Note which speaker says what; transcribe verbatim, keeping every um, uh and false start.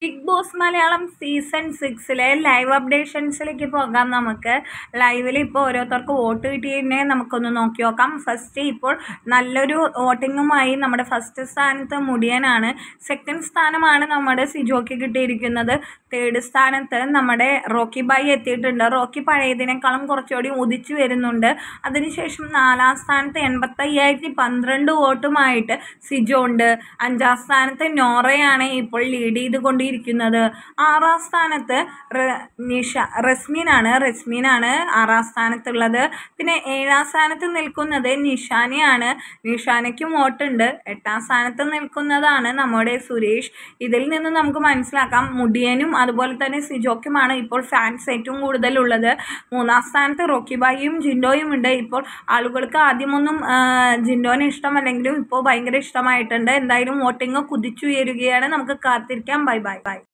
Speaker 1: Big Boss Malayalam season സിക്സിലെ live അപ്ഡേഷൻസിലേക്ക് പോകാം. നമുക്ക് ലൈവിൽ ഇപ്പോൾ ഓരോരുത്തർക്ക് വോട്ട് കിട്ടിയതിനെ നമുക്കൊന്ന് നോക്കി നോക്കാം. ഫസ്റ്റ് ഇപ്പോൾ നല്ലൊരു വോട്ടിങ്ങുമായി നമ്മുടെ ഫസ്റ്റ് സ്ഥാനത്ത് മുടിയനാണ്. സെക്കൻഡ് സ്ഥാനമാണ് നമ്മുടെ സിജോയ്ക്ക് കിട്ടിയിരിക്കുന്നത്. തേർഡ് സ്ഥാനത്ത് നമ്മുടെ റോക്കി ബായി എത്തിയിട്ടുണ്ട്. റോക്കി പഴയതിനേക്കാളും കുറച്ചുകൂടി ഉദിച്ചു വരുന്നുണ്ട്. അതിനുശേഷം നാലാം സ്ഥാനത്ത് എൺപത്തയ്യായിരത്തി പന്ത്രണ്ട് വോട്ടുമായിട്ട് സിജോ ഉണ്ട്. അഞ്ചാം സ്ഥാനത്ത് നോറയാണ് ഇപ്പോൾ ലീഡ് ചെയ്തുകൊണ്ടിരിക്കുന്നത്. ആറാം സ്ഥാനത്ത് നിഷ റസ്മീനാണ് റസ്മീനാണ് ആറാം സ്ഥാനത്തുള്ളത്. പിന്നെ ഏഴാം സ്ഥാനത്ത് നിൽക്കുന്നത് നിഷാനയാണ്. നിഷാനയ്ക്കും വോട്ടുണ്ട്. എട്ടാം സ്ഥാനത്ത് നിൽക്കുന്നതാണ് നമ്മുടെ സുരേഷ്. ഇതിൽ നിന്ന് നമുക്ക് മനസ്സിലാക്കാം മുടിയനും അതുപോലെ തന്നെ സിജോക്കുമാണ് ഇപ്പോൾ ഫാൻസ് ഏറ്റവും കൂടുതലുള്ളത്. മൂന്നാം സ്ഥാനത്ത് റോക്കി ബായിയും ജിൻഡോയും ഉണ്ട്. ഇപ്പോൾ ആളുകൾക്ക് ആദ്യമൊന്നും ജിൻഡോനെ ഇഷ്ടമല്ലെങ്കിലും ഇപ്പോൾ ഭയങ്കര ഇഷ്ടമായിട്ടുണ്ട്. എന്തായാലും വോട്ടിംഗ് കുതിച്ചുയരുകയാണ്. നമുക്ക് കാത്തിരിക്കാം. Bye bye by.